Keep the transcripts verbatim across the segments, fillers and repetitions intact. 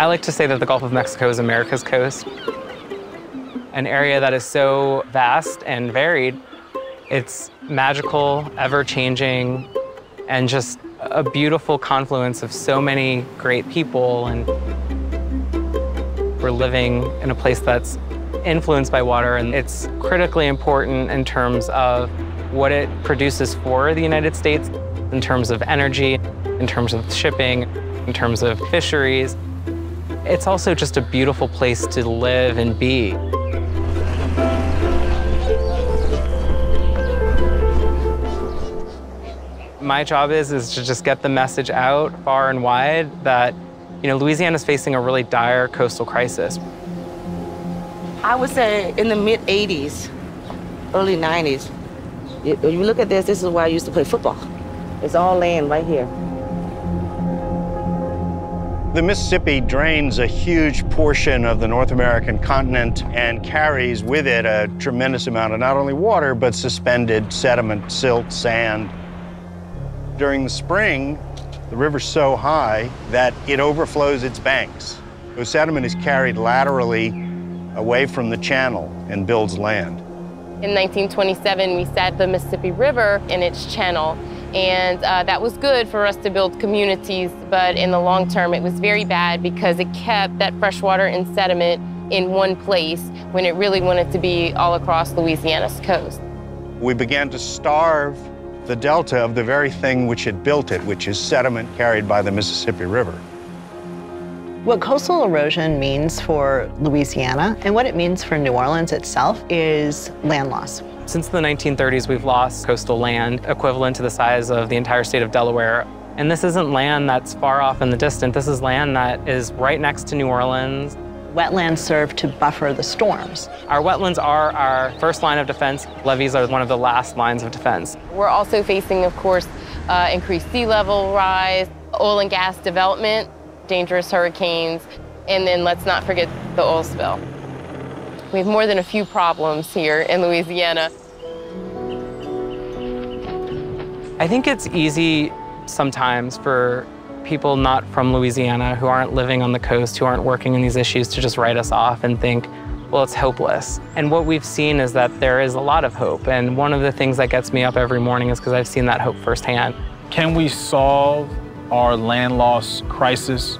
I like to say that the Gulf of Mexico is America's coast, an area that is so vast and varied. It's magical, ever-changing, and just a beautiful confluence of so many great people. And we're living in a place that's influenced by water, and it's critically important in terms of what it produces for the United States, in terms of energy, in terms of shipping, in terms of fisheries. It's also just a beautiful place to live and be. My job is, is to just get the message out far and wide that, you know, Louisiana is facing a really dire coastal crisis. I would say in the mid eighties, early nineties, if you look at this, this is where I used to play football. It's all land right here. The Mississippi drains a huge portion of the North American continent and carries with it a tremendous amount of not only water, but suspended sediment, silt, sand. During the spring, the river's so high that it overflows its banks. The sediment is carried laterally away from the channel and builds land. In nineteen twenty-seven, we set the Mississippi River in its channel, and uh, that was good for us to build communities, but in the long term, it was very bad because it kept that fresh water and sediment in one place when it really wanted to be all across Louisiana's coast. We began to starve the delta of the very thing which had built it, which is sediment carried by the Mississippi River. What coastal erosion means for Louisiana and what it means for New Orleans itself is land loss. Since the nineteen thirties, we've lost coastal land equivalent to the size of the entire state of Delaware. And this isn't land that's far off in the distance. This is land that is right next to New Orleans. Wetlands serve to buffer the storms. Our wetlands are our first line of defense. Levees are one of the last lines of defense. We're also facing, of course, uh, increased sea level rise, oil and gas development, dangerous hurricanes, and then let's not forget the oil spill. We have more than a few problems here in Louisiana. I think it's easy sometimes for people not from Louisiana, who aren't living on the coast, who aren't working in these issues, to just write us off and think, well, it's hopeless. And what we've seen is that there is a lot of hope. And one of the things that gets me up every morning is because I've seen that hope firsthand. Can we solve our land loss crisis?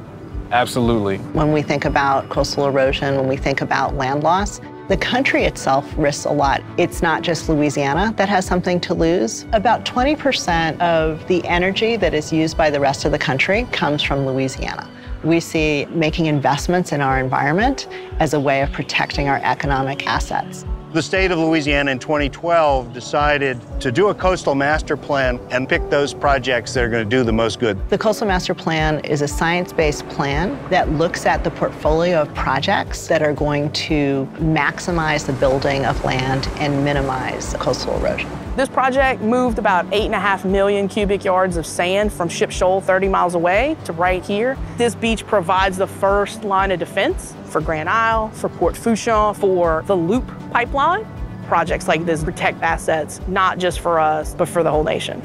Absolutely. When we think about coastal erosion, when we think about land loss, the country itself risks a lot. It's not just Louisiana that has something to lose. About twenty percent of the energy that is used by the rest of the country comes from Louisiana. We see making investments in our environment as a way of protecting our economic assets. The state of Louisiana in twenty twelve decided to do a coastal master plan and pick those projects that are going to do the most good. The Coastal Master Plan is a science-based plan that looks at the portfolio of projects that are going to maximize the building of land and minimize coastal erosion. This project moved about eight and a half million cubic yards of sand from Ship Shoal thirty miles away to right here. This beach provides the first line of defense for Grand Isle, for Port Fourchon, for the Loop pipeline. Projects like this protect assets, not just for us, but for the whole nation.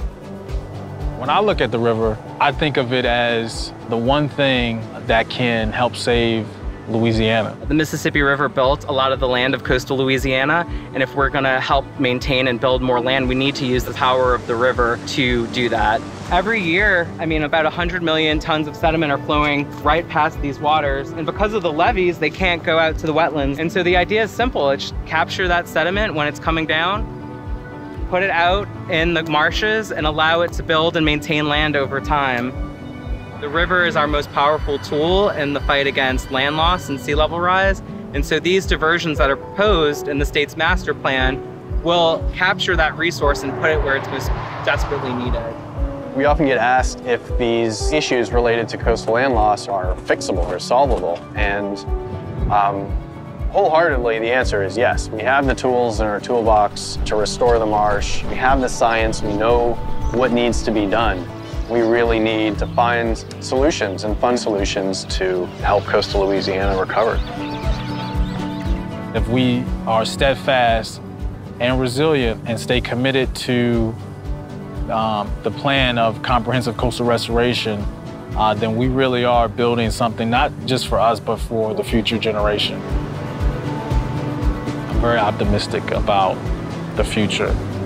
When I look at the river, I think of it as the one thing that can help save Louisiana. The Mississippi River built a lot of the land of coastal Louisiana, and if we're going to help maintain and build more land, we need to use the power of the river to do that. Every year, I mean, about one hundred million tons of sediment are flowing right past these waters, and because of the levees, they can't go out to the wetlands. And so the idea is simple. It's capture that sediment when it's coming down, put it out in the marshes, and allow it to build and maintain land over time. The river is our most powerful tool in the fight against land loss and sea level rise. And so these diversions that are proposed in the state's master plan will capture that resource and put it where it's most desperately needed. We often get asked if these issues related to coastal land loss are fixable or solvable. And um, wholeheartedly, the answer is yes. We have the tools in our toolbox to restore the marsh. We have the science. We know what needs to be done. We really need to find solutions and fund solutions to help coastal Louisiana recover. If we are steadfast and resilient and stay committed to um, the plan of comprehensive coastal restoration, uh, then we really are building something not just for us, but for the future generation. I'm very optimistic about the future.